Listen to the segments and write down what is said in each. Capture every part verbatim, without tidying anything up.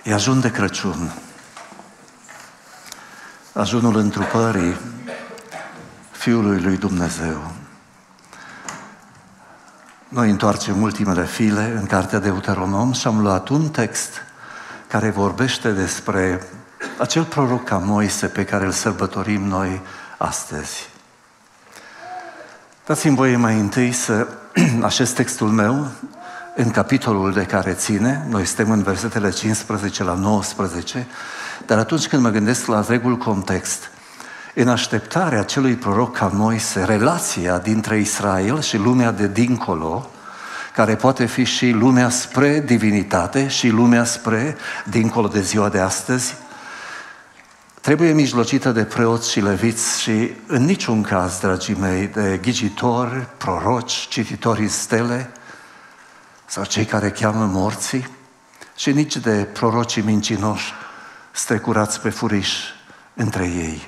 E ajun de Crăciun, ajunul întrupării Fiului lui Dumnezeu. Noi întoarcem ultimele file în cartea Deuteronom și am luat un text care vorbește despre acel proroc ca Moise pe care îl sărbătorim noi astăzi. Dați-mi voie mai întâi să așez textul meu în capitolul de care ține. Noi suntem în versetele cincisprezece la nouăsprezece, dar atunci când mă gândesc la întregul context, în așteptarea acelui proroc ca Moise, relația dintre Israel și lumea de dincolo, care poate fi și lumea spre divinitate și lumea spre dincolo de ziua de astăzi, trebuie mijlocită de preoți și leviți și în niciun caz, dragii mei, de ghijitori, proroci, cititorii stele sau cei care cheamă morții și nici de prorocii mincinoși strecurați pe furiș între ei.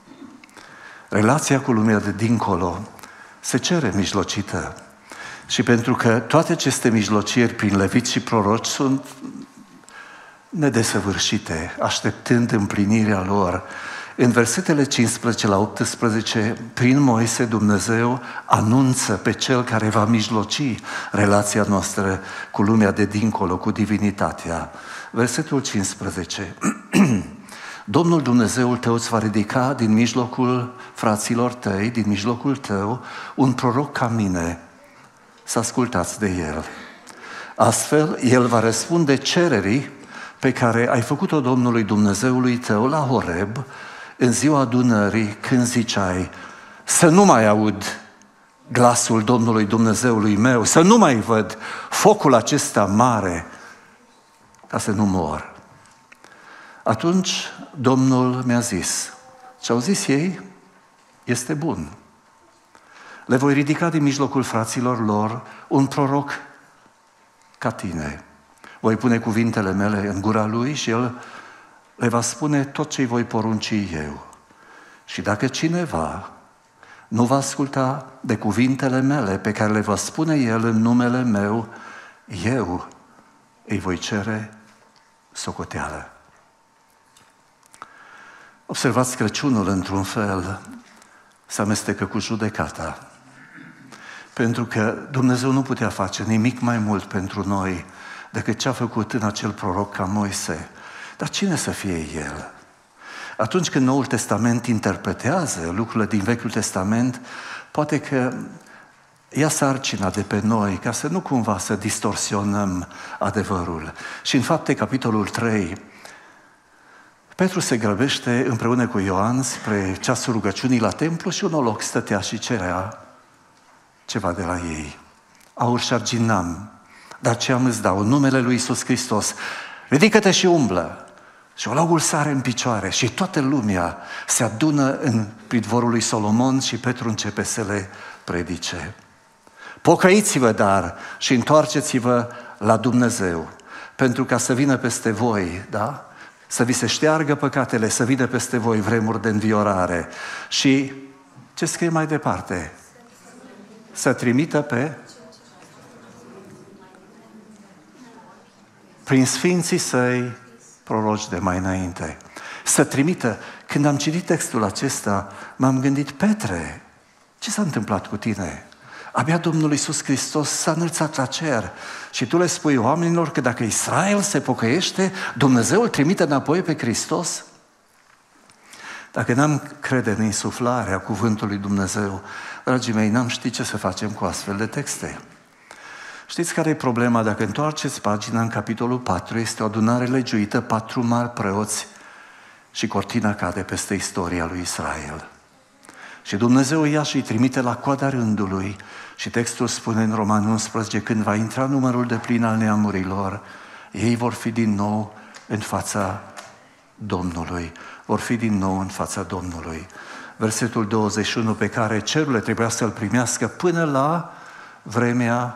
Relația cu lumea de dincolo se cere mijlocită și pentru că toate aceste mijlocieri prin leviți și proroci sunt nedesăvârșite, așteptând împlinirea lor, în versetele cincisprezece la optsprezece, prin Moise Dumnezeu anunță pe Cel care va mijloci relația noastră cu lumea de dincolo, cu divinitatea. Versetul cincisprezece. Domnul Dumnezeul tău îți va ridica din mijlocul fraților tăi, din mijlocul tău, un proroc ca mine, să ascultați de el. Astfel, el va răspunde cererii pe care ai făcut-o Domnului Dumnezeului tău la Horeb, în ziua adunării, când ziceai, să nu mai aud glasul Domnului Dumnezeului meu, să nu mai văd focul acesta mare, ca să nu mor. Atunci Domnul mi-a zis, ce au zis ei este bun. Le voi ridica din mijlocul fraților lor un proroc ca tine. Voi pune cuvintele mele în gura lui și el le va spune tot ce-i voi porunci eu. Și dacă cineva nu va asculta de cuvintele mele pe care le va spune el în numele meu, eu îi voi cere socoteală. Observați, Crăciunul, într-un fel, se amestecă cu judecata. Pentru că Dumnezeu nu putea face nimic mai mult pentru noi decât ce a făcut în acel proroc ca Moise. Dar cine să fie el? Atunci când Noul Testament interpretează lucrurile din Vechiul Testament, poate că ia sarcina de pe noi, ca să nu cumva să distorsionăm adevărul. Și în Fapte, capitolul trei, Petru se grăbește împreună cu Ioan spre ceasul rugăciunii la templu și un olog stătea și cerea ceva de la ei. Aur și argint n-am, dar ce am îți dau, în numele lui Iisus Hristos, ridică-te și umblă. Și ologul sare în picioare și toată lumea se adună în pridvorul lui Solomon și Petru începe să le predice. Pocăiți-vă, dar, și întoarceți-vă la Dumnezeu, pentru ca să vină peste voi, da? Să vi se șteargă păcatele, să vină peste voi vremuri de înviorare. Și ce scrie mai departe? Să trimită pe... prin sfinții săi proroci de mai înainte. Să trimită. Când am citit textul acesta, m-am gândit, Petre, ce s-a întâmplat cu tine? Abia Domnul Iisus Hristos s-a înălțat la cer și tu le spui oamenilor că dacă Israel se pocăiește, Dumnezeu îl trimite înapoi pe Hristos? Dacă n-am crede în insuflarea cuvântului Dumnezeu, dragii mei, n-am ști ce să facem cu astfel de texte. Știți care e problema? Dacă întoarceți pagina în capitolul patru, este o adunare legiuită, patru mari preoți și cortina cade peste istoria lui Israel. Și Dumnezeu ia și îi trimite la coada rândului și textul spune în Romani unsprezece, când va intra numărul de plin al neamurilor, ei vor fi din nou în fața Domnului. Vor fi din nou în fața Domnului. Versetul douăzeci și unu pe care cerurile trebuia să-l primească până la vremea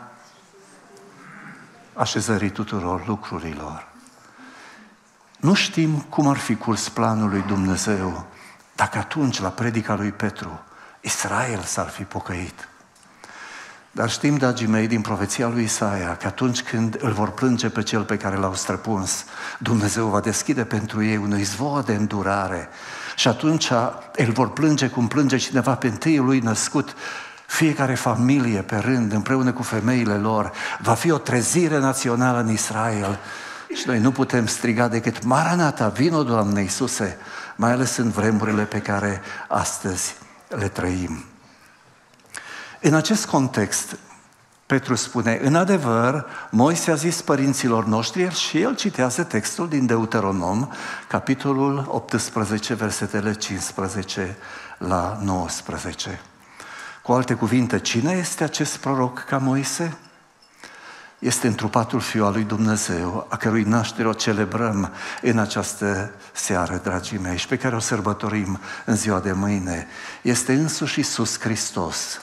așezării tuturor lucrurilor. Nu știm cum ar fi curs planul lui Dumnezeu dacă atunci, la predica lui Petru, Israel s-ar fi pocăit. Dar știm, dragii mei, din profeția lui Isaia, că atunci când îl vor plânge pe cel pe care l-au străpuns, Dumnezeu va deschide pentru ei un izvor de îndurare. Și atunci îl vor plânge cum plânge cineva pe întâiul lui născut. Fiecare familie pe rând, împreună cu femeile lor, va fi o trezire națională în Israel. Și noi nu putem striga decât Maranata, vino, Doamne Iisuse, mai ales în vremurile pe care astăzi le trăim. În acest context, Petru spune, în adevăr, Moise a zis părinților noștri, și el citează textul din Deuteronom, capitolul optsprezece, versetele cincisprezece la nouăsprezece. Cu alte cuvinte, cine este acest proroc ca Moise? Este întrupatul Fiul al lui Dumnezeu, a cărui naștere o celebrăm în această seară, dragii mei, și pe care o sărbătorim în ziua de mâine. Este însuși Iisus Hristos.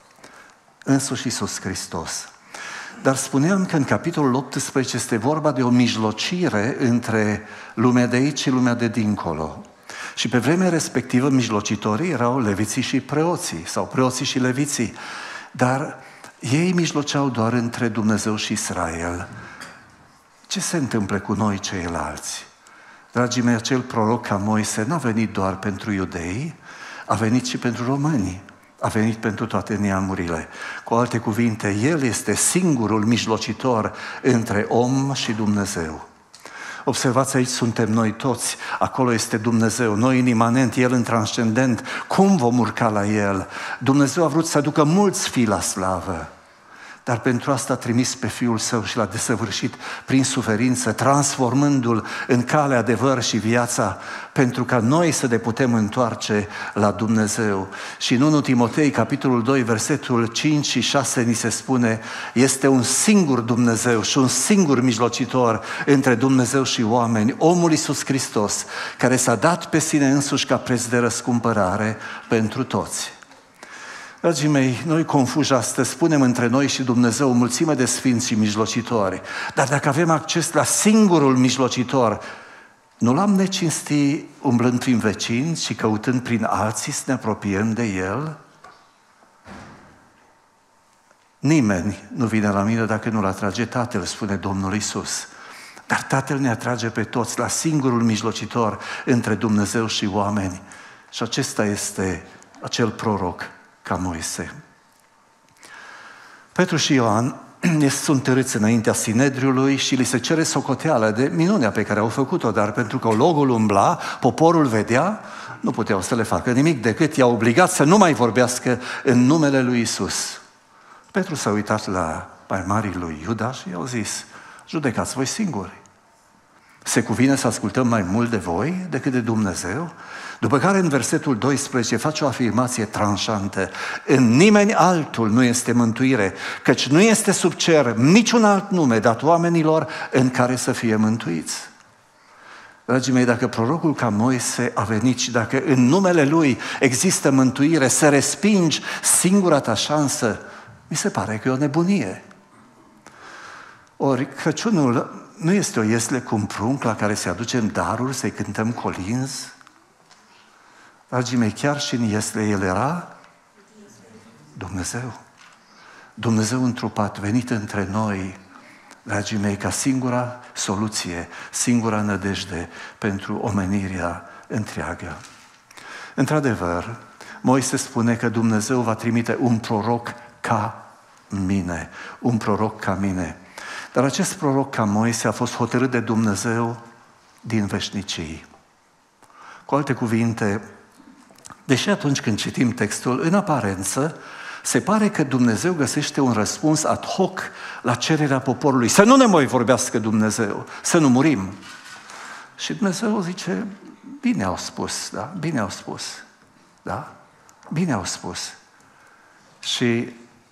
Însuși Iisus Hristos. Dar spuneam că în capitolul optsprezece este vorba de o mijlocire între lumea de aici și lumea de dincolo. Și pe vremea respectivă mijlocitorii erau leviții și preoții, sau preoții și leviții. Dar ei mijloceau doar între Dumnezeu și Israel. Ce se întâmplă cu noi ceilalți? Dragii mei, acel proroc ca Moise n-a venit doar pentru iudei, a venit și pentru români. A venit pentru toate neamurile. Cu alte cuvinte, El este singurul mijlocitor între om și Dumnezeu. Observați, aici suntem noi toți, acolo este Dumnezeu, noi în imanent, El în transcendent. Cum vom urca la El? Dumnezeu a vrut să aducă mulți fii la slavă, dar pentru asta a trimis pe Fiul Său și l-a desăvârșit prin suferință, transformându-L în cale, adevăr și viața, pentru ca noi să ne putem întoarce la Dumnezeu. Și în întâi Timotei, capitolul doi, versetul cinci și șase, ni se spune, este un singur Dumnezeu și un singur mijlocitor între Dumnezeu și oameni, omul Iisus Hristos, care s-a dat pe sine însuși ca preț de răscumpărare pentru toți. Dragii mei, noi confuși astăzi spunem între noi și Dumnezeu o mulțime de sfinți și mijlocitori, dar dacă avem acces la singurul mijlocitor, nu l-am necinstit umblând prin vecini și căutând prin alții să ne apropiem de El? Nimeni nu vine la mine dacă nu-L atrage Tatăl, spune Domnul Iisus. Dar Tatăl ne atrage pe toți la singurul mijlocitor între Dumnezeu și oameni. Și acesta este acel proroc ca Moise. Petru și Ioan sunt târâți înaintea Sinedriului și li se cere socoteală de minunea pe care au făcut-o, dar pentru că logul umbla, poporul vedea, nu puteau să le facă nimic decât i-a obligat să nu mai vorbească în numele lui Iisus. Petru s-a uitat la mai marii lui Iuda și i-au zis, judecați voi singuri. Se cuvine să ascultăm mai mult de voi decât de Dumnezeu? După care în versetul doisprezece face o afirmație tranșantă. În nimeni altul nu este mântuire, căci nu este sub cer niciun alt nume dat oamenilor în care să fie mântuiți. Dragii mei, dacă prorocul ca Moise a venit și dacă în numele lui există mântuire, să respingi singura ta șansă, mi se pare că e o nebunie. Ori Crăciunul nu este o iesle cu un prunc la care se aducem daruri, să-i cântăm colinzi. Dragii mei, chiar și în iesle El era Dumnezeu. Dumnezeu întrupat, venit între noi, dragii mei, ca singura soluție, singura nădejde pentru omenirea întreagă. Într-adevăr, Moise spune că Dumnezeu va trimite un proroc ca mine, un proroc ca mine. Dar acest proroc ca Moise a fost hotărât de Dumnezeu din veșnicii. Cu alte cuvinte, deși atunci când citim textul, în aparență, se pare că Dumnezeu găsește un răspuns ad hoc la cererea poporului. Să nu ne mai vorbească Dumnezeu, să nu murim. Și Dumnezeu zice, bine au spus, da? Bine au spus, da? Bine au spus. Și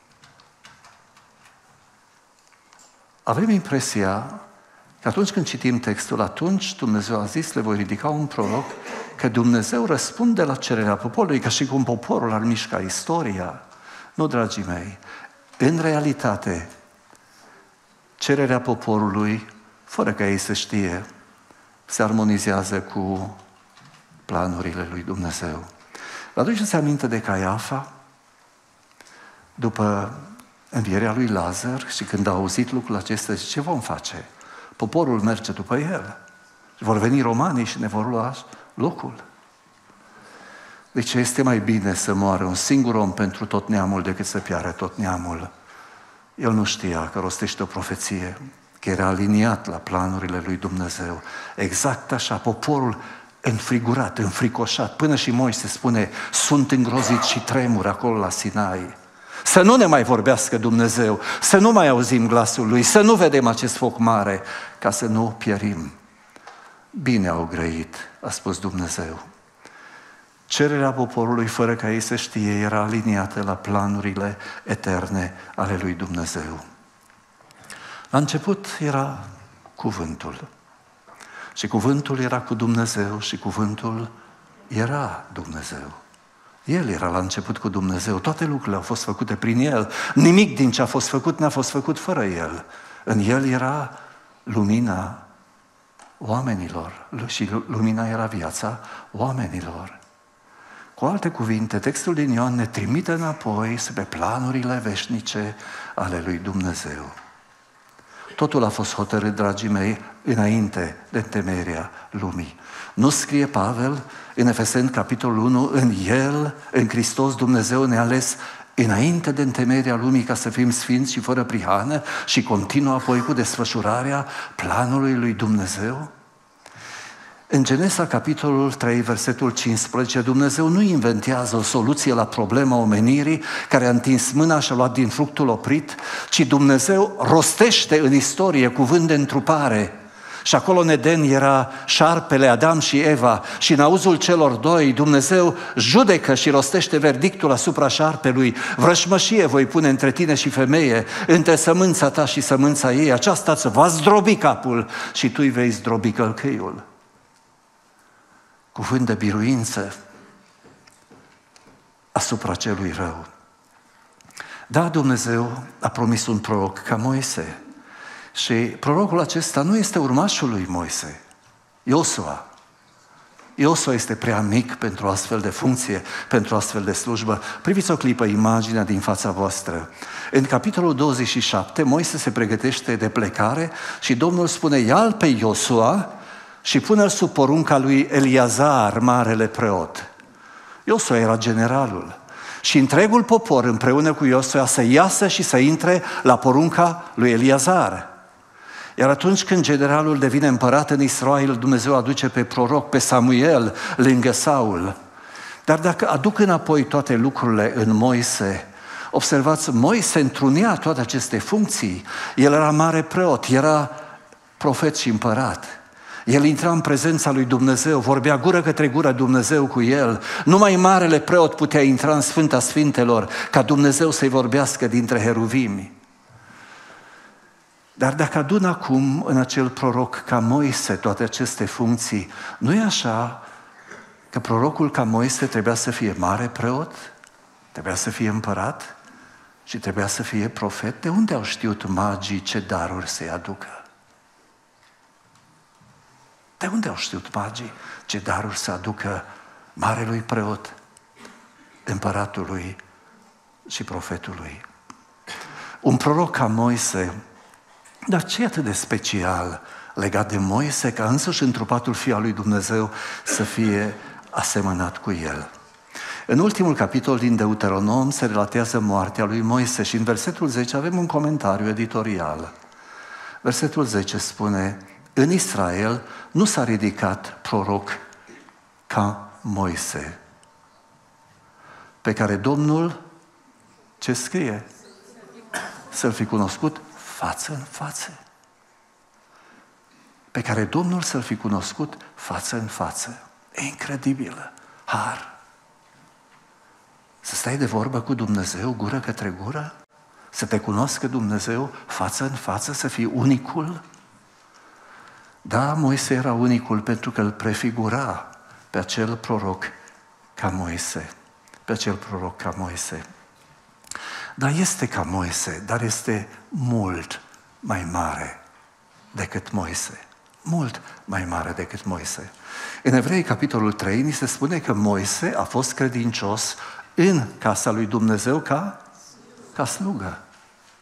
avem impresia că atunci când citim textul, atunci Dumnezeu a zis, le voi ridica un proroc, că Dumnezeu răspunde la cererea poporului, ca și cum poporul ar mișca istoria. Nu, dragii mei, în realitate, cererea poporului, fără ca ei să știe, se armonizează cu planurile lui Dumnezeu. Vă aduceți aminte de Caiafa? După învierea lui Lazar și când a auzit lucrul acesta, zice, ce vom face? Poporul merge după el. Vor veni romanii și ne vor lua locul. Deci este mai bine să moară un singur om pentru tot neamul decât să piară tot neamul. El nu știa că rostește o profeție, că era aliniat la planurile lui Dumnezeu. Exact așa, poporul înfrigurat, înfricoșat, până și Moise spune, sunt îngrozit și tremur acolo la Sinai. Să nu ne mai vorbească Dumnezeu, să nu mai auzim glasul Lui, să nu vedem acest foc mare, ca să nu pierim. Bine au grăit, a spus Dumnezeu. Cererea poporului, fără ca ei să știe, era aliniată la planurile eterne ale lui Dumnezeu. La început era cuvântul. Și cuvântul era cu Dumnezeu și cuvântul era Dumnezeu. El era la început cu Dumnezeu. Toate lucrurile au fost făcute prin El. Nimic din ce a fost făcut n-a fost făcut fără El. În El era lumina oamenilor și lumina era viața oamenilor. Cu alte cuvinte, textul din Ioan ne trimite înapoi spre planurile veșnice ale lui Dumnezeu. Totul a fost hotărât, dragii mei, înainte de întemeierea lumii. Nu scrie Pavel în Efeseni, capitolul unu, în El, în Hristos, Dumnezeu ne-a ales înainte de întemeierea lumii ca să fim sfinți și fără prihană și continuă apoi cu desfășurarea planului lui Dumnezeu? În Genesa, capitolul trei, versetul cincisprezece, Dumnezeu nu inventează o soluție la problema omenirii care a întins mâna și a luat din fructul oprit, ci Dumnezeu rostește în istorie cuvânt de întrupare. Și acolo în Eden era șarpele, Adam și Eva, și în auzul celor doi Dumnezeu judecă și rostește verdictul asupra șarpelui. Vrășmășie voi pune între tine și femeie, între sămânța ta și sămânța ei, aceasta îți va zdrobi capul și tu îi vei zdrobi călcâiul. Cuvânt de biruință asupra celui rău. Da, Dumnezeu a promis un proroc ca Moise. Și prorocul acesta nu este urmașul lui Moise, Iosua. Iosua este prea mic pentru astfel de funcție, pentru astfel de slujbă. Priviți o clipă imaginea din fața voastră. În capitolul douăzeci și șapte, Moise se pregătește de plecare și Domnul spune, ia-l pe Iosua și pune-l sub porunca lui Eliazar, marele preot. Iosua era generalul. Și întregul popor împreună cu Iosua să iasă și să intre la porunca lui Eliazar. Iar atunci când generalul devine împărat în Israel, Dumnezeu aduce pe proroc, pe Samuel, lângă Saul. Dar dacă aduc înapoi toate lucrurile în Moise, observați, Moise întrunea toate aceste funcții. El era mare preot, era profet și împărat. El intra în prezența lui Dumnezeu, vorbea gură către gură Dumnezeu cu el. Numai marele preot putea intra în Sfânta Sfintelor ca Dumnezeu să-i vorbească dintre heruvimi. Dar dacă adun acum în acel proroc ca Moise toate aceste funcții, nu e așa că prorocul ca Moise trebuia să fie mare preot, trebuia să fie împărat și trebuia să fie profet? De unde au știut magii ce daruri să-i aducă? De unde au știut magii ce daruri să aducă marelui preot, împăratului și profetului? Un proroc ca Moise, dar ce e atât de special legat de Moise ca însuși întrupatul Fiul al lui Dumnezeu să fie asemănat cu el? În ultimul capitol din Deuteronom se relatează moartea lui Moise și în versetul zece avem un comentariu editorial. Versetul zece spune, în Israel nu s-a ridicat proroc ca Moise, pe care Domnul, ce scrie? Să-l fi cunoscut față în față. Pe care Domnul să-l fi cunoscut față în față. E incredibilă. Har. Să stai de vorbă cu Dumnezeu, gură către gură? Să te cunoască Dumnezeu față în față, să fii unicul? Da, Moise era unicul pentru că îl prefigura pe acel proroc ca Moise. Pe acel proroc ca Moise. Dar este ca Moise, dar este mult mai mare decât Moise. Mult mai mare decât Moise. În Evrei, capitolul trei, ni se spune că Moise a fost credincios în casa lui Dumnezeu ca, ca slugă.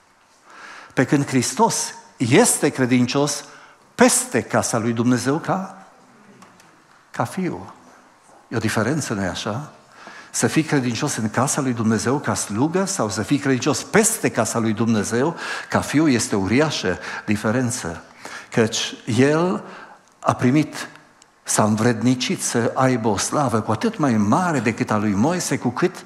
Pe când Hristos este credincios peste casa lui Dumnezeu ca, ca fiu. E o diferență, nu-i așa? Să fii credincios în casa lui Dumnezeu ca slugă sau să fii credincios peste casa lui Dumnezeu ca fiu este o uriașă diferență. Căci el a primit, s-a învrednicit să aibă o slavă cu atât mai mare decât a lui Moise, cu cât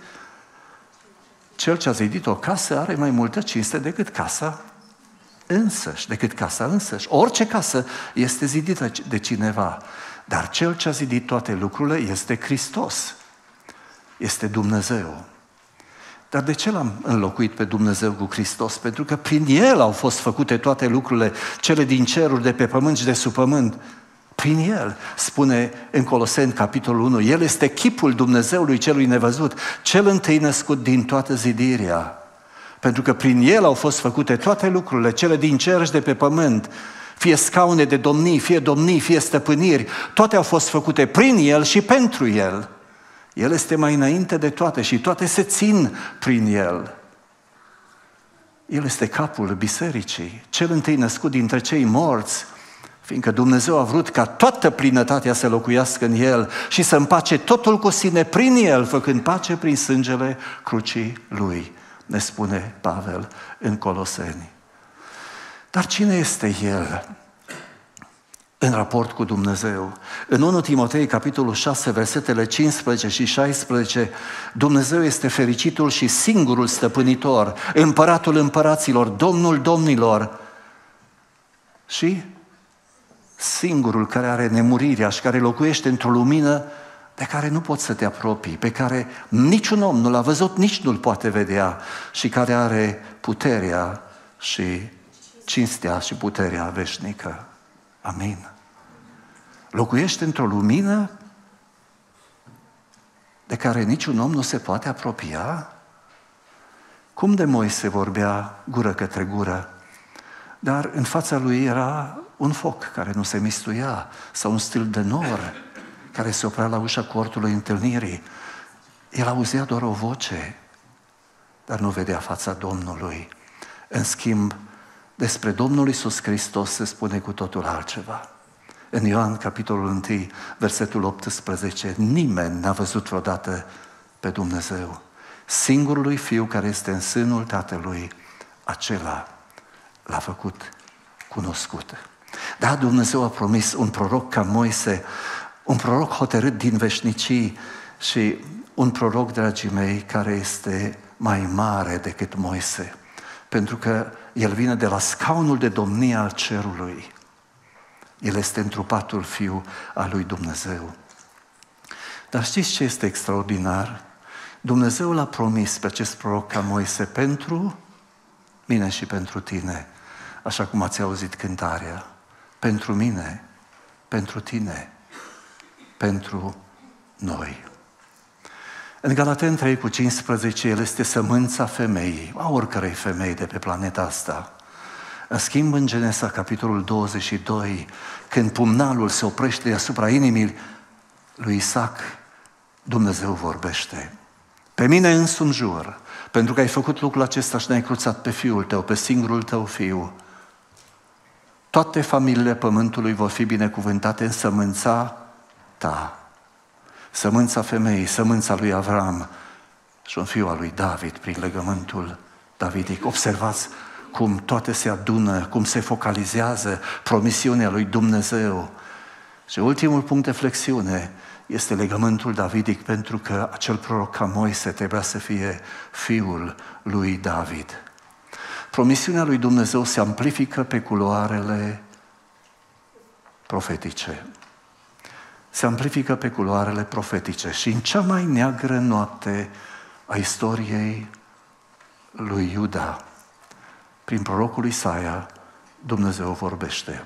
cel ce a zidit o casă are mai multă cinste decât casa însăși, decât casa însăși. Orice casă este zidită de cineva, dar cel ce a zidit toate lucrurile este Hristos, este Dumnezeu. Dar de ce l-am înlocuit pe Dumnezeu cu Hristos? Pentru că prin El au fost făcute toate lucrurile, cele din ceruri, de pe pământ și de sub pământ. Prin El, spune în Coloseni, capitolul unu, El este chipul Dumnezeului celui nevăzut, cel întâi născut din toată zidirea. Pentru că prin El au fost făcute toate lucrurile, cele din cer și de pe pământ, fie scaune de domnii, fie domnii, fie stăpâniri, toate au fost făcute prin El și pentru El. El este mai înainte de toate și toate se țin prin El. El este capul bisericii, cel întâi născut dintre cei morți, fiindcă Dumnezeu a vrut ca toată plinătatea să locuiască în El și să împace totul cu sine prin El, făcând pace prin sângele crucii Lui, ne spune Pavel în Coloseni. Dar cine este El în raport cu Dumnezeu? În întâi Timotei, capitolul șase, versetele cincisprezece și șaisprezece, Dumnezeu este fericitul și singurul stăpânitor, împăratul împăraților, Domnul domnilor și singurul care are nemurirea și care locuiește într-o lumină de care nu poți să te apropii, pe care niciun om nu l-a văzut, nici nu-l poate vedea și care are puterea și cinstea și puterea veșnică. Amin. Locuiește într-o lumină de care niciun om nu se poate apropia? Cum de Moise vorbea gură către gură, dar în fața lui era un foc care nu se mistuia sau un stil de nor care se oprea la ușa cortului întâlnirii. El auzea doar o voce, dar nu vedea fața Domnului. În schimb, despre Domnul Iisus Hristos se spune cu totul altceva. În Ioan, capitolul unu, versetul optsprezece, nimeni n-a văzut vreodată pe Dumnezeu. Singurului Fiu care este în sânul Tatălui, acela l-a făcut cunoscut. Da, Dumnezeu a promis un proroc ca Moise, un proroc hotărât din veșnicii și un proroc, dragii mei, care este mai mare decât Moise. Pentru că el vine de la scaunul de domnie al cerului. El este întrupatul Fiu al lui Dumnezeu. Dar știți ce este extraordinar? Dumnezeu l-a promis pe acest proroc ca Moise pentru mine și pentru tine, așa cum ați auzit cântarea. Pentru mine, pentru tine, pentru noi. În Galateni trei cu cincisprezece, el este sămânța femeii, a oricărei femei de pe planeta asta. În schimb, în Genesa, capitolul douăzeci și doi, când pumnalul se oprește asupra inimii lui Isaac, Dumnezeu vorbește. Pe mine însumi jur, pentru că ai făcut lucrul acesta și ne-ai cruțat pe fiul tău, pe singurul tău fiu, toate familiile pământului vor fi binecuvântate în sămânța ta. Sămânța femeii, sămânța lui Avram și un fiu al lui David prin legământul davidic. Observați cum toate se adună, cum se focalizează promisiunea lui Dumnezeu. Și ultimul punct de flexiune este legământul davidic, pentru că acel proroc ca Moise trebuia să fie fiul lui David. Promisiunea lui Dumnezeu se amplifică pe culoarele profetice. Se amplifică pe culoarele profetice și în cea mai neagră noapte a istoriei lui Iuda, prin prorocul Isaia, Dumnezeu vorbește.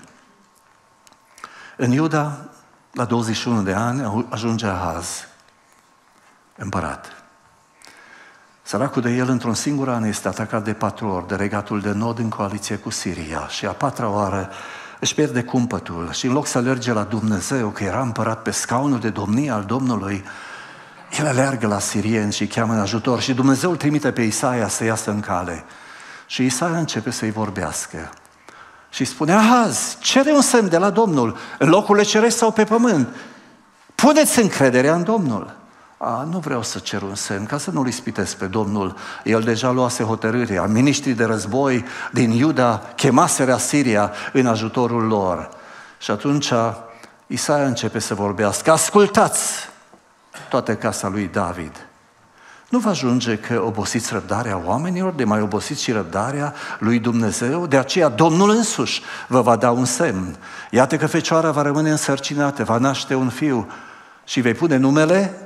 În Iuda, la douăzeci și unu de ani, ajunge Ahaz, împărat. Săracul de el, într-un singur an, este atacat de patru ori de regatul de nord în coaliție cu Siria și a patra oară își pierde cumpătul și în loc să alerge la Dumnezeu, că era împărat pe scaunul de domnie al Domnului, el aleargă la sirieni și cheamă în ajutor și Dumnezeu îl trimite pe Isaia să iasă în cale. Și Isaia începe să-i vorbească. Și spune: Ahaz, cere un semn de la Domnul, în locurile cerești sau pe pământ. Puneți încrederea în Domnul. A, nu vreau să cer un semn, ca să nu-l ispitesc pe Domnul. El deja luase hotărârea. Miniștrii de război din Iuda chemaseră Asiria în ajutorul lor. Și atunci Isaia începe să vorbească: ascultați, toată casa lui David. Nu vă ajunge că obosiți răbdarea oamenilor, de mai obosiți și răbdarea lui Dumnezeu? De aceea Domnul însuși vă va da un semn. Iată că fecioara va rămâne însărcinată, va naște un fiu și vei pune numele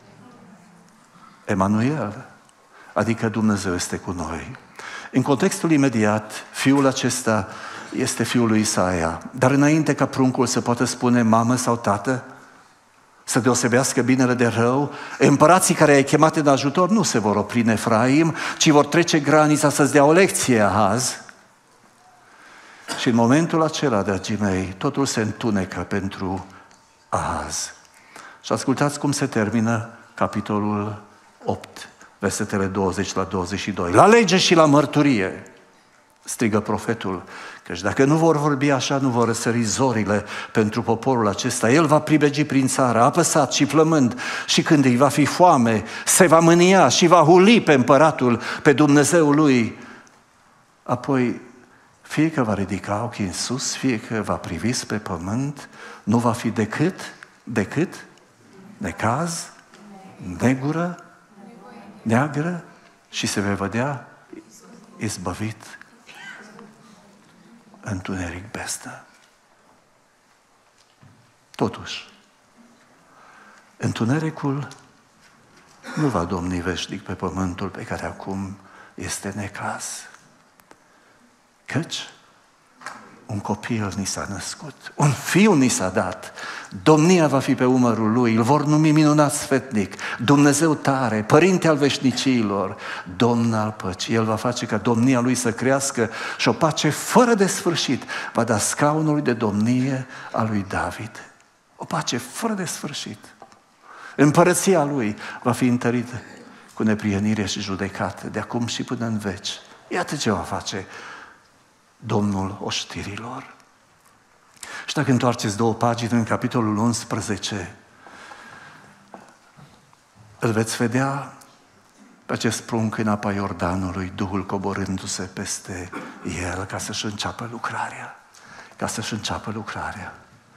Emanuel, adică Dumnezeu este cu noi. În contextul imediat, fiul acesta este fiul lui Isaia, dar înainte ca pruncul să poată spune mamă sau tată, să deosebească binele de rău, împărații care ai chemat în ajutor nu se vor opri în Efraim, ci vor trece granița să-ți dea o lecție, Ahaz. Și în momentul acela, dragii mei, totul se întunecă pentru Ahaz. Și ascultați cum se termină capitolul opt, versetele douăzeci la douăzeci și doi. La lege și la mărturie, strigă profetul, căci dacă nu vor vorbi așa, nu vor răsări zorile pentru poporul acesta. El va pribegi prin țară, apăsat și flămând, și când îi va fi foame, se va mânia și va huli pe împăratul, pe Dumnezeul lui. Apoi, fie că va ridica ochii în sus, fie că va privi spre pământ, nu va fi decât, decât, necaz, negură, neagră și se va vedea izbăvit întuneric bestă. Totuși, întunericul nu va domni veșnic pe pământul pe care acum este necaz. Căci un copil ni s-a născut, un fiu ni s-a dat, domnia va fi pe umărul lui, îl vor numi minunat sfetnic, Dumnezeu tare, Părinte al veșnicilor, Domn al păcii. El va face ca domnia lui să crească și o pace fără de sfârșit va da scaunului de domnie a lui David. O pace fără de sfârșit. Împărăția lui va fi întărită cu neprihănire și judecată de acum și până în veci. Iată ce va face Domnul oștirilor. Și dacă întoarceți două pagini în capitolul unsprezece, îl veți vedea pe acest prunc în apa Iordanului, Duhul coborându-se peste el ca să-și înceapă lucrarea. Ca să-și înceapă lucrarea.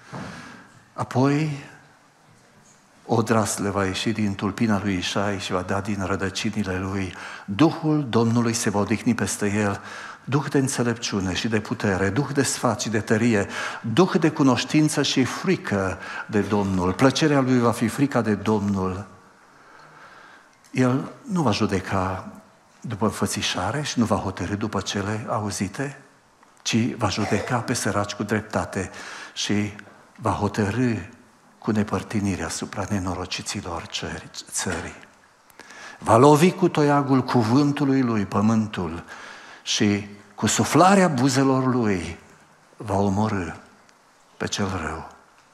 Apoi, o draslă va ieși din tulpina lui Ișai și va da din rădăcinile lui. Duhul Domnului se va odihni peste el, Duh de înțelepciune și de putere, Duh de sfat și de tărie, Duh de cunoștință și frică de Domnul. Plăcerea lui va fi frica de Domnul. El nu va judeca după înfățișare și nu va hotărî după cele auzite, ci va judeca pe săraci cu dreptate și va hotărâ cu nepărtinirea asupra nenorociților țării. Va lovi cu toiagul cuvântului lui pământul și cu suflarea buzelor lui va omorî pe cel rău.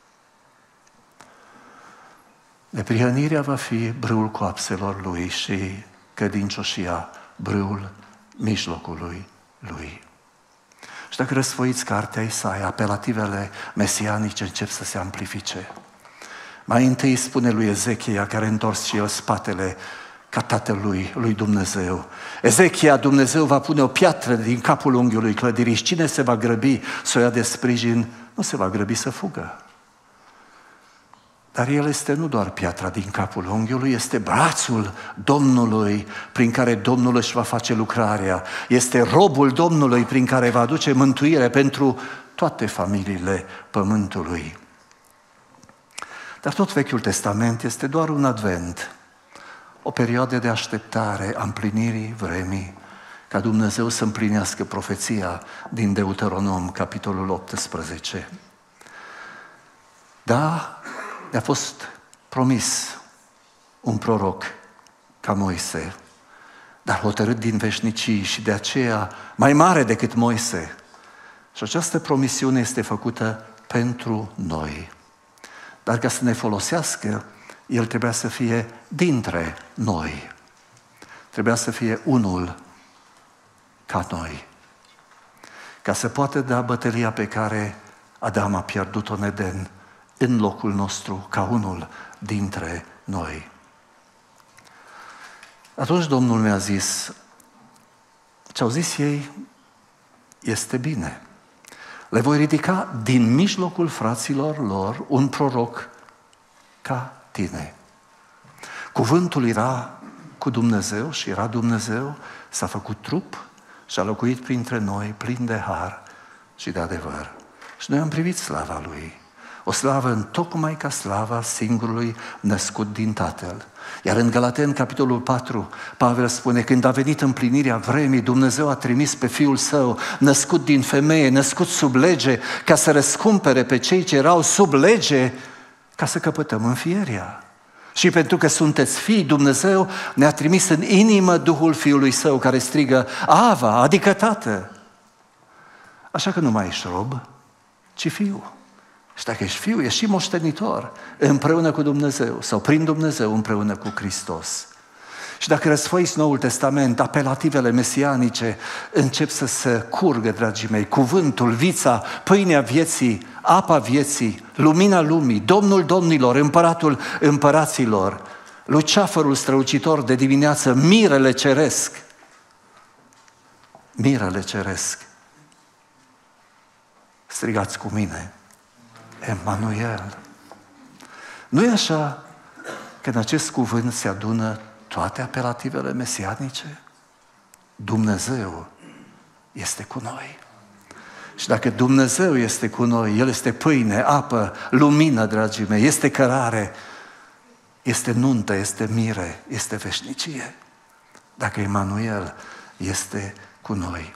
Neprihănirea va fi brâul coapselor lui și credincioșia brâul mijlocului lui. Și dacă răsfoiți cartea Isaia, apelativele mesianice încep să se amplifice. Mai întâi spune lui Ezechia, care a întors și el spatele ca tatălui lui Dumnezeu. Ezechia, Dumnezeu va pune o piatră din capul unghiului clădirii și cine se va grăbi să o ia de sprijin, nu se va grăbi să fugă. Dar el este nu doar piatra din capul unghiului, este brațul Domnului prin care Domnul își va face lucrarea. Este robul Domnului prin care va aduce mântuire pentru toate familiile pământului. Dar tot Vechiul Testament este doar un advent, o perioadă de așteptare a împlinirii vremii, ca Dumnezeu să împlinească profeția din Deuteronom, capitolul optsprezece. Da, ne-a fost promis un proroc ca Moise, dar hotărât din veșnicii și de aceea mai mare decât Moise. Și această promisiune este făcută pentru noi. Dar ca să ne folosească, el trebuia să fie dintre noi. Trebuia să fie unul ca noi, ca să poată da bătălia pe care Adam a pierdut-o în Eden, în locul nostru, ca unul dintre noi. Atunci Domnul mi-a zis, ce-au zis ei este bine. Le voi ridica din mijlocul fraților lor un proroc ca tine. Cuvântul era cu Dumnezeu și era Dumnezeu, s-a făcut trup și a locuit printre noi, plin de har și de adevăr. Și noi am privit slava Lui, o slavă întocmai ca slava singurului născut din Tatăl. Iar în Galateni, capitolul patru, Pavel spune, când a venit împlinirea vremii, Dumnezeu a trimis pe Fiul Său, născut din femeie, născut sub lege, ca să răscumpere pe cei ce erau sub lege, ca să căpătăm înfierea. Și pentru că sunteți fii, Dumnezeu ne-a trimis în inimă Duhul Fiului Său, care strigă, Ava, adică Tată. Așa că nu mai ești rob, ci fiu. Și dacă ești fiu, ești și moștenitor împreună cu Dumnezeu sau prin Dumnezeu împreună cu Hristos. Și dacă răsfoiți Noul Testament, apelativele mesianice încep să se curgă, dragii mei, cuvântul, vița, pâinea vieții, apa vieții, lumina lumii, Domnul domnilor, împăratul împăraților, luceafărul strălucitor de dimineață, mirele ceresc. Mirele ceresc. Strigați cu mine, Emanuel. Nu e așa că în acest cuvânt se adună toate apelativele mesianice? Dumnezeu este cu noi. Și dacă Dumnezeu este cu noi, El este pâine, apă, lumină, dragii mei, este cărare, este nuntă, este mire, este veșnicie. Dacă Emanuel este cu noi.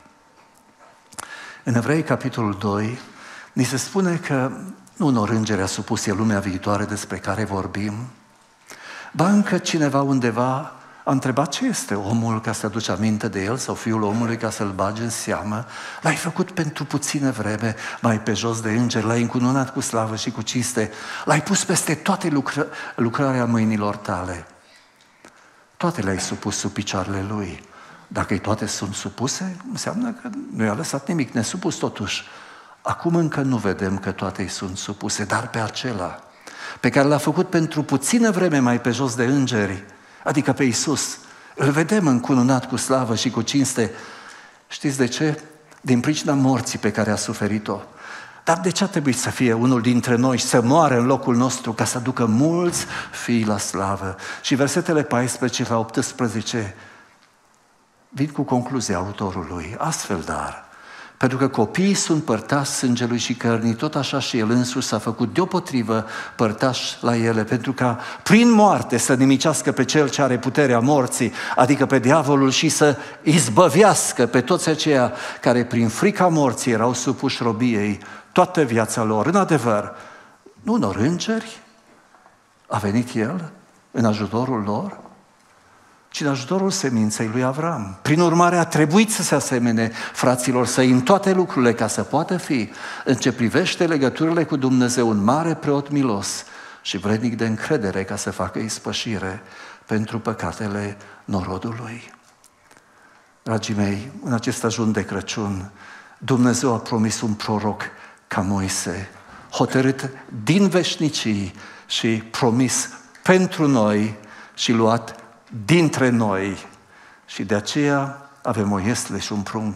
În Evrei, capitolul doi, ni se spune că nu unor îngeri a supus e lumea viitoare despre care vorbim, ba încă cineva undeva a întrebat ce este omul ca să aduci aminte de el sau fiul omului ca să-l bage în seamă. L-ai făcut pentru puțină vreme, mai pe jos de îngeri, l-ai încununat cu slavă și cu cinste, l-ai pus peste toate lucră, lucrarea mâinilor tale. Toate le-ai supus sub picioarele lui. Dacă toate sunt supuse, înseamnă că nu i-a lăsat nimic nesupus totuși. Acum încă nu vedem că toate îi sunt supuse, dar pe acela pe care l-a făcut pentru puțină vreme mai pe jos de îngeri, adică pe Iisus, îl vedem încununat cu slavă și cu cinste. Știți de ce? Din pricina morții pe care a suferit-o. Dar de ce a trebuit să fie unul dintre noi și să moară în locul nostru ca să ducă mulți fii la slavă? Și versetele paisprezece la optsprezece vin cu concluzia autorului. Astfel, dar, pentru că copiii sunt părtași sângelui și cărnii, tot așa și el însuși s-a făcut deopotrivă părtaș la ele, pentru ca prin moarte să nimicească pe cel ce are puterea morții, adică pe diavolul, și să izbăvească pe toți aceia care prin frica morții erau supuși robiei toată viața lor. În adevăr, nu unor îngeri a venit el în ajutorul lor, ci în ajutorul seminței lui Avram. Prin urmare, a trebuit să se asemene fraților săi în toate lucrurile, ca să poată fi, în ce privește legăturile cu Dumnezeu, un mare preot milos și vrednic de încredere, ca să facă ispășire pentru păcatele norodului. Dragii mei, în acest ajun de Crăciun, Dumnezeu a promis un proroc ca Moise, hotărât din veșnicii și promis pentru noi și luat dintre noi. Și de aceea avem o iesle și un prunc.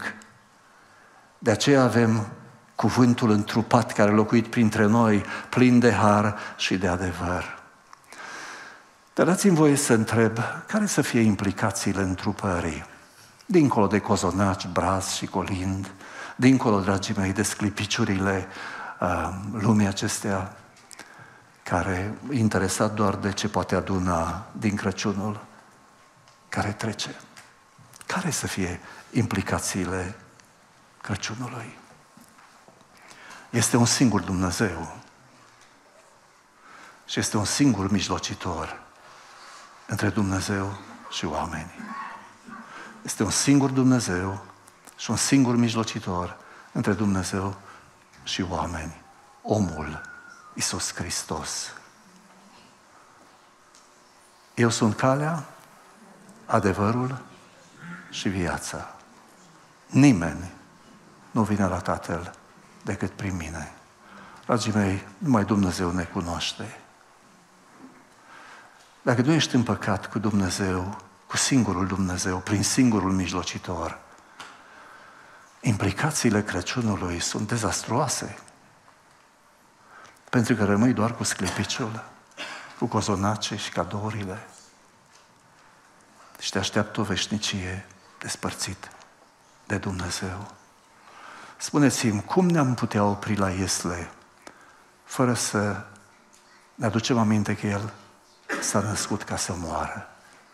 De aceea avem cuvântul întrupat care a locuit printre noi, plin de har și de adevăr. Dar dați-mi voie să întreb, care să fie implicațiile întrupării? Dincolo de cozonaci, braz și colind, dincolo, dragii mei, de sclipiciurile uh, lumii acestea, care e interesat doar de ce poate aduna din Crăciunul care trece. Care să fie implicațiile Crăciunului? Este un singur Dumnezeu și este un singur mijlocitor între Dumnezeu și oameni. Este un singur Dumnezeu și un singur mijlocitor între Dumnezeu și oameni. Omul Iisus Hristos. Eu sunt calea, adevărul și viața. Nimeni nu vine la Tatăl decât prin mine. Dragii mei, numai Dumnezeu ne cunoaște. Dacă nu ești împăcat cu Dumnezeu, cu singurul Dumnezeu, prin singurul mijlocitor, implicațiile Crăciunului sunt dezastruoase. Pentru că rămâi doar cu sclipiciul, cu cozonace și cadourile. Și te așteaptă o veșnicie despărțit de Dumnezeu. Spuneți-mi, cum ne-am putea opri la Iesle fără să ne aducem aminte că El s-a născut ca să moară?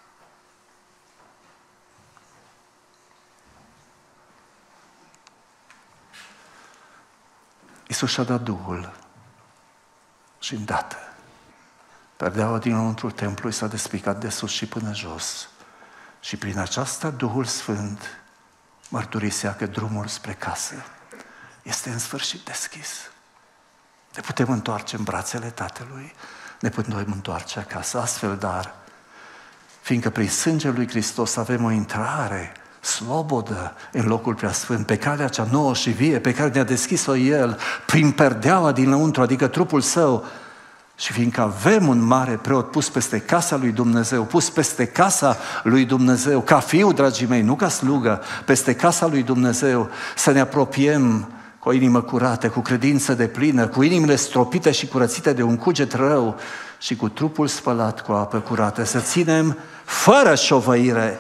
Iisus și-a dat Duhul și îndată perdeaua dinăuntrul templului s-a despicat de sus și până jos și prin aceasta Duhul Sfânt mărturisea că drumul spre casă este în sfârșit deschis. Ne putem întoarce în brațele Tatălui, ne putem întoarce acasă. Astfel, dar, fiindcă prin sângele lui Hristos avem o intrare slobodă în locul preasfânt, pe calea cea nouă și vie, pe care ne-a deschis-o El, prin perdeaua dinăuntru, adică trupul Său, și fiindcă avem un mare preot pus peste casa lui Dumnezeu, pus peste casa lui Dumnezeu, ca fiu, dragii mei, nu ca slugă, peste casa lui Dumnezeu, să ne apropiem cu o inimă curată, cu credință deplină, cu inimile stropite și curățite de un cuget rău și cu trupul spălat cu apă curată, să ținem fără șovăire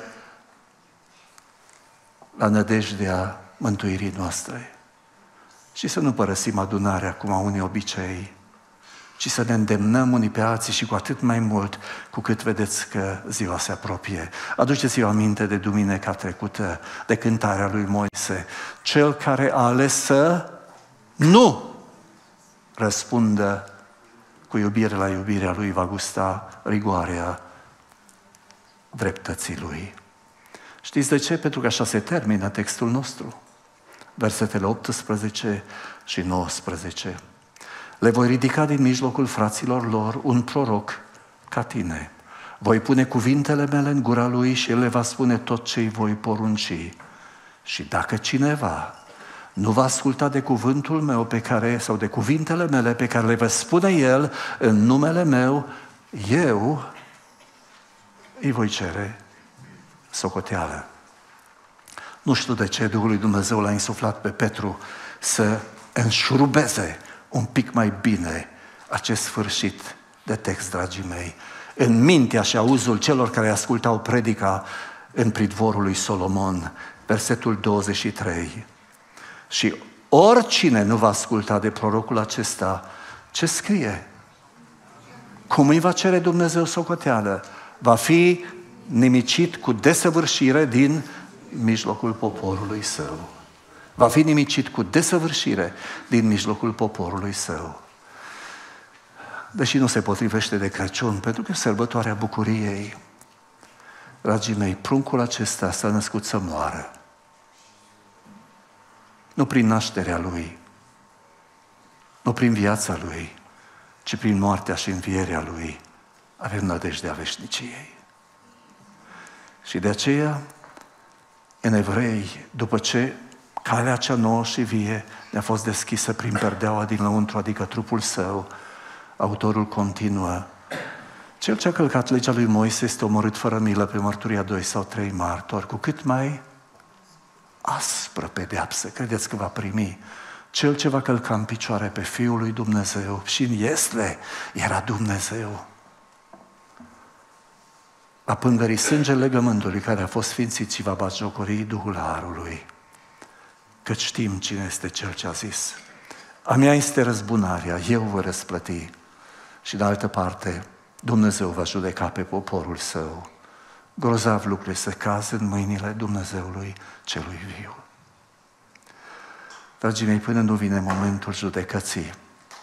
la nădejdea mântuirii noastre și să nu părăsim adunarea cum au unii obicei, ci să ne îndemnăm unii pe alții și cu atât mai mult cu cât vedeți că ziua se apropie. Aduceți-vă aminte de duminica trecută, de cântarea lui Moise. Cel care a ales să nu răspundă cu iubire la iubirea lui va gusta rigoarea dreptății lui. Știți de ce? Pentru că așa se termină textul nostru. Versetele optsprezece și nouăsprezece. Le voi ridica din mijlocul fraților lor un proroc ca tine. Voi pune cuvintele mele în gura lui și el le va spune tot ce îi voi porunci. Și dacă cineva nu va asculta de cuvântul meu pe care, sau de cuvintele mele pe care le va spune el în numele meu, eu îi voi cere socoteală. Nu știu de ce Duhul lui Dumnezeu l-a insuflat pe Petru să înșurubeze un pic mai bine acest sfârșit de text, dragii mei, în mintea și auzul celor care ascultau predica în pridvorul lui Solomon, versetul douăzeci și trei. Și oricine nu va asculta de prorocul acesta, ce scrie? Cum îi va cere Dumnezeu socoteală? Va fi nimicit cu desăvârșire din mijlocul poporului său. Va fi nimicit cu desăvârșire din mijlocul poporului său. Deși nu se potrivește de Crăciun, pentru că e sărbătoarea bucuriei, dragii mei, pruncul acesta s-a născut să moară. Nu prin nașterea lui, nu prin viața lui, ci prin moartea și învierea lui avem nădejdea veșniciei. Și de aceea, în Evrei, după ce calea cea nouă și vie ne-a fost deschisă prin perdeaua din lăuntru, adică trupul său, autorul continuă. Cel ce a călcat legea lui Moise este omorât fără milă pe mărturia doi sau trei martori, cu cât mai aspră pedeapsă credeți că va primi cel ce va călca în picioare pe Fiul lui Dumnezeu. Și în Iesle era Dumnezeu. A pângări sângele legământului care a fost sfințit și va batjocori Duhul Harului. Că știm cine este Cel ce a zis: a mea este răzbunarea, eu voi răsplăti. Și de altă parte, Dumnezeu va judeca pe poporul său. Grozav lucrurile să caze în mâinile Dumnezeului celui viu. Dragii mei, până nu vine momentul judecății,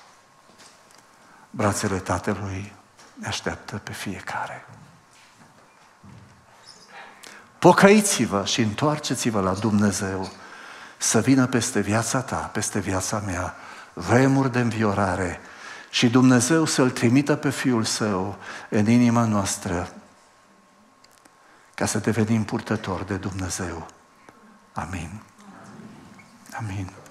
brațele Tatălui ne așteaptă pe fiecare. Pocăiți-vă și întoarceți-vă la Dumnezeu, să vină peste viața ta, peste viața mea, vremuri de înviorare și Dumnezeu să-L trimită pe Fiul Său în inima noastră ca să devenim purtători de Dumnezeu. Amin. Amin.